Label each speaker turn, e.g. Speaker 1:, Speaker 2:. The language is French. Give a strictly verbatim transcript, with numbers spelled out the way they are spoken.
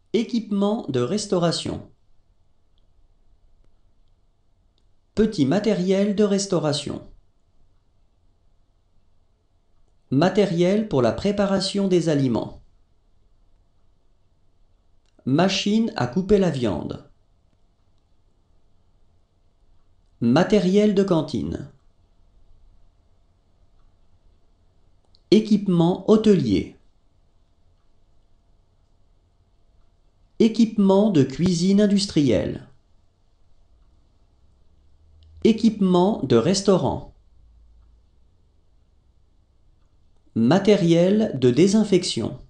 Speaker 1: Équipement de restauration. Petit matériel de restauration. Matériel pour la préparation des aliments. Machine à couper la viande. Matériel de cantine. Équipement hôtelier. Équipement de cuisine industrielle. Équipement de restaurant. Matériel de désinfection.